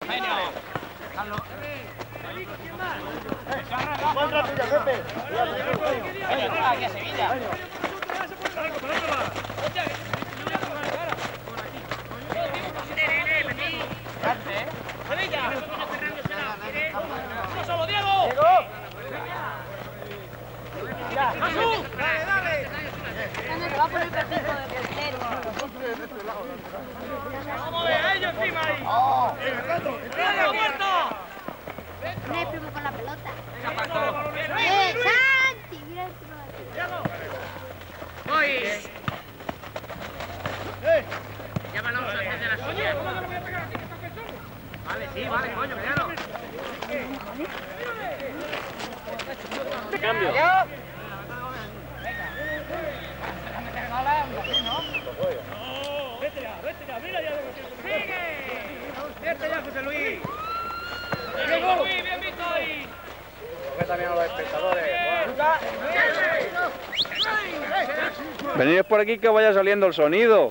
Contra tuya, Pepe. Aquí a Sevilla. ¡Uno solo, Diego! ¡Jesús! ¡Dale! Se va a poner perdido de tercero. ¡Vamos a ver a ellos encima ahí! ¡Diego, muerto! Mira el primo con la pelota. ¡Santi! ¡Santi! Mira el primo de ¡Diego! ¡Voy! Llámalo, se de la suya. Vale, sí, vale, coño, claro. Te cambio. Vete ya, mira ya lo que ¡sigue! ¡Vete ya, José Luis! ¡Bien, Luis, bien visto ahí! También a los espectadores. Venid por aquí que vaya saliendo el sonido.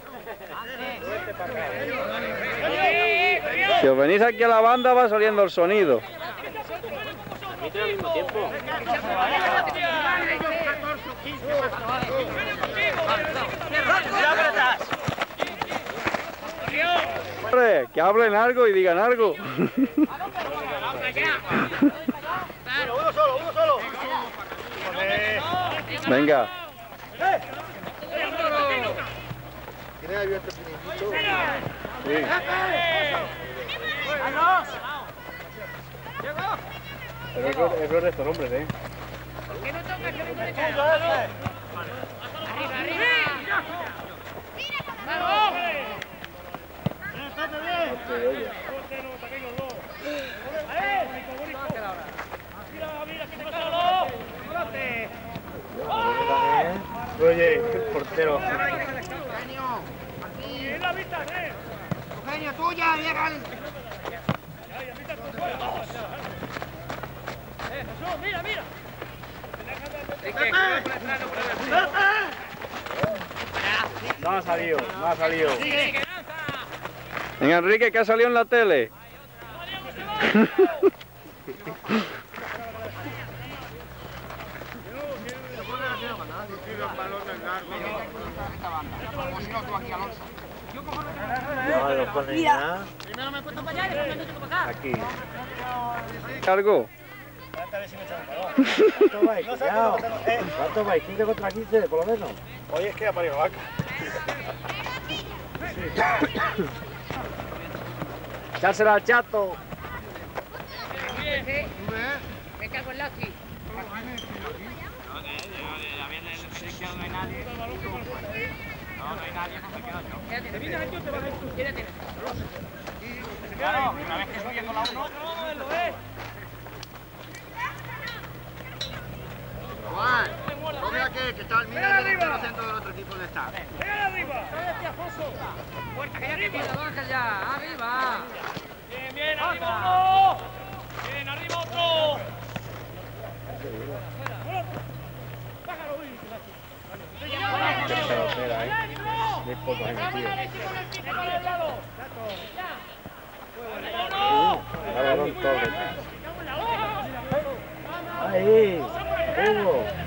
Si os venís aquí a la banda va saliendo el sonido. Al mismo tiempo. Hombre, que hablen algo y digan algo. Uno solo. Venga. ¿Tienes abierto el pinito? Sí. Error de estos hombres, ¿eh? ¡Que no toca, que no toca! ¡Arriba, arriba! ¡Vamos! Oye, el portero. Eugenio, tuya, llega el... Jesús, mira, mira. No ha salido. Venga, Enrique, que ha salido en la tele. No lo ponen ya. Primero me he puesto para allá y después me he puesto para acá. Aquí. ¿Cargo? ¿Cuánto vais? 15 contra 15, por lo menos. Hoy es que ha parido vaca. Echársela al chato. Me cago en la aquí. No hay nadie. No hay nadie, no me quedo yo. ¿Te vienes aquí o te vas a ir tú? ¿Quién tienes? Claro, una vez que subí con la 1, vamos a verlo, Juan, come aquí, que está el mío del centro del otro equipo de estar. ¡Venga arriba! ¡Cállate, Afonso! ¡Puerta, que ya te queda! ¡Baja ya! ¡Arriba! ¡Bien, bien! ¡Arriba uno! ¡Bien, arriba otro! ¡Bájalo, Luis! Muy pocos en el tío. Ahí, Hugo.